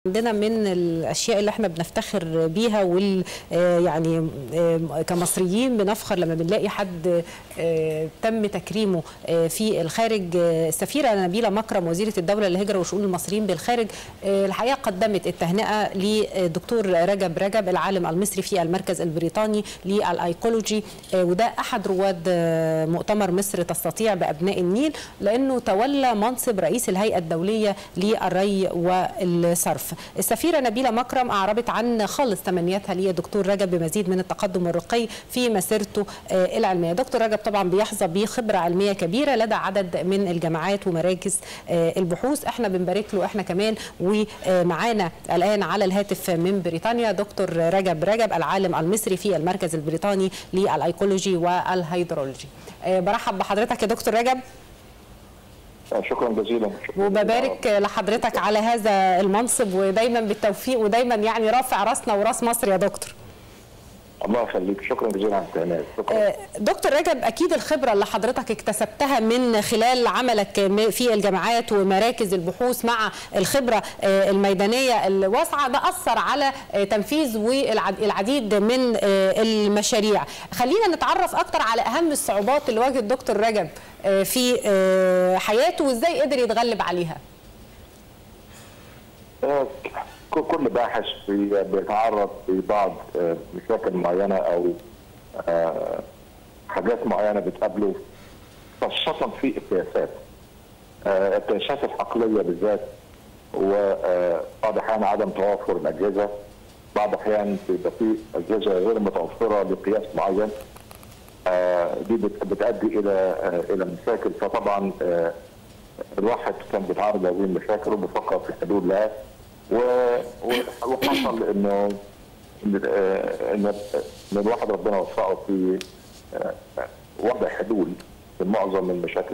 عندنا من الاشياء اللي احنا بنفتخر بيها يعني كمصريين بنفخر لما بنلاقي حد تم تكريمه في الخارج. السفيره نبيله مكرم وزيره الدوله للهجره وشؤون المصريين بالخارج الحقيقه قدمت التهنئه للدكتور رجب العالم المصري في المركز البريطاني للايكولوجي، وده احد رواد مؤتمر مصر تستطيع بابناء النيل، لانه تولى منصب رئيس الهيئه الدوليه للري والصرف. السفيره نبيله مكرم اعربت عن خالص تمنياتها للدكتور رجب بمزيد من التقدم والرقي في مسيرته العلميه. دكتور رجب طبعا بيحظى بخبره علميه كبيره لدى عدد من الجامعات ومراكز البحوث. احنا بنبارك له احنا كمان، ومعانا الان على الهاتف من بريطانيا دكتور رجب العالم المصري في المركز البريطاني للايكولوجي والهيدرولوجي. برحب بحضرتك يا دكتور رجب. شكرا جزيلا. وببارك لحضرتك على هذا المنصب، ودايما بالتوفيق، ودايما يعني رافع راسنا وراس مصر يا دكتور. الله يخليك، شكرا جزيلا على التهنئه. دكتور رجب، اكيد الخبره اللي حضرتك اكتسبتها من خلال عملك في الجامعات ومراكز البحوث مع الخبره الميدانيه الواسعه ده اثر على تنفيذ والعديد من المشاريع. خلينا نتعرف اكتر على اهم الصعوبات اللي واجهت دكتور رجب في حياته وازاي قدر يتغلب عليها. كل باحث بيتعرض لبعض مشاكل معينه او حاجات معينه بتقابله، خاصه في القياسات الحقليه بالذات، وبعض الاحيان عدم توافر الاجهزه، بعض الاحيان بيبقى في اجهزه غير متوفره لقياس معين، دي بتؤدي الى مشاكل. فطبعا الواحد كان بيتعرض لهذه المشاكل وبيفكر في حلول لها، وحصل انه الواحد ربنا وفقه في وضع حلول لمعظم المشاكل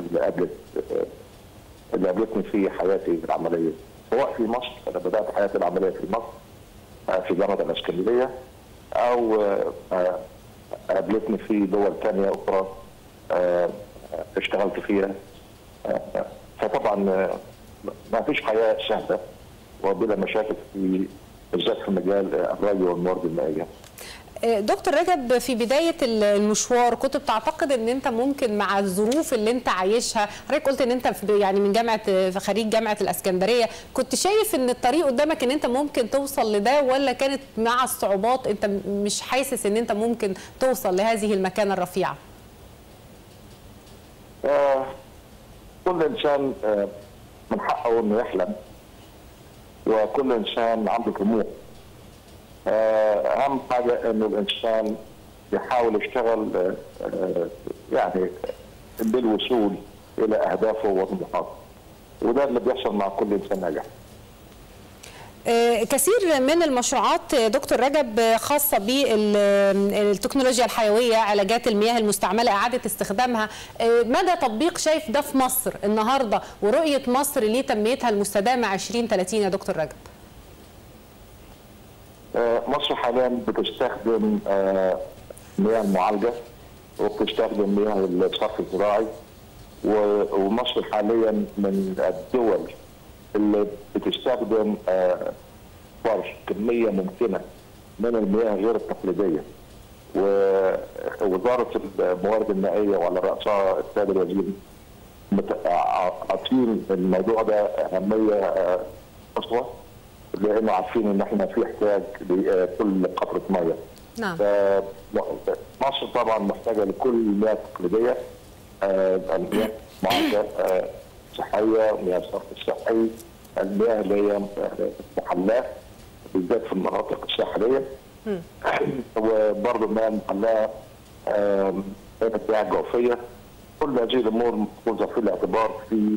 اللي قابلتني في حياتي العمليه، سواء في مصر. انا بدات حياتي العمليه في مصر في جامعه الاسكندريه، او قابلتني في دول ثانيه اخرى اشتغلت فيها. فطبعا ما فيش حياه سهله وبلا مشاكل بالذات في مجال الري والموارد المائيه. دكتور رجب، في بدايه المشوار كنت بتعتقد ان انت ممكن مع الظروف اللي انت عايشها، حضرتك قلت ان انت يعني من خريج جامعه الاسكندريه، كنت شايف ان الطريق قدامك ان انت ممكن توصل لده، ولا كانت مع الصعوبات انت مش حاسس ان انت ممكن توصل لهذه المكانه الرفيعه؟ كل انسان من حقه انه يحلم، وكل انسان عنده طموح. اهم حاجه انه الانسان يحاول يشتغل يعني بالوصول الى اهدافه وطموحاته، وده اللي بيحصل مع كل انسان ناجح. كثير من المشروعات دكتور رجب خاصة بالتكنولوجيا الحيوية، علاجات المياه المستعملة، إعادة استخدامها، مدى تطبيق شايف ده في مصر النهاردة ورؤية مصر لتنميتها المستدامة 2030 يا دكتور رجب؟ مصر حاليا بتستخدم مياه المعالجة وبتستخدم مياه الصرف الزراعي، ومصر حاليا من الدول اللي بتستخدم كميه ممكنه من المياه غير التقليديه. ووزاره الموارد المائيه وعلى راسها السيد الوزير عاطين الموضوع ده اهميه قصوى، لانه عارفين ان احنا في احتياج لكل قطره ميه. نعم. مصر طبعا محتاجه لكل المياه التقليديه، المياه معالجه صحيه، مياه الصرف الصحي، المياه اللي هي محلاه بالذات في المناطق الساحليه، وبرضه المياه المحلاه المياه الجوفيه. كل هذه الامور مأخوذه في الاعتبار في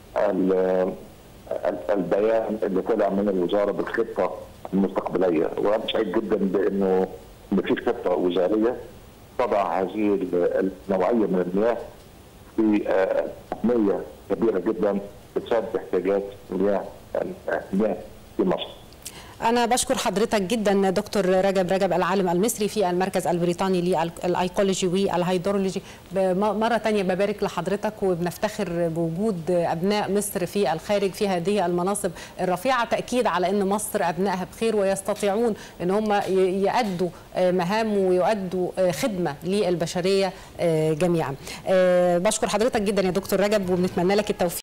البيان اللي طلع من الوزاره بالخطه المستقبليه، وانا سعيد جدا بانه في خطه وزاريه تضع هذه النوعيه من المياه في أهمية كبيرة جدا بتسد احتياجات المياه في مصر. أنا بشكر حضرتك جدا دكتور رجب العالم المصري في المركز البريطاني للأيكولوجي والهيدرولوجي. مرة تانية ببارك لحضرتك وبنفتخر بوجود أبناء مصر في الخارج في هذه المناصب الرفيعة، تأكيد على أن مصر أبنائها بخير ويستطيعون أن هم يؤدوا مهام ويؤدوا خدمة للبشرية جميعا. بشكر حضرتك جدا يا دكتور رجب وبنتمنى لك التوفيق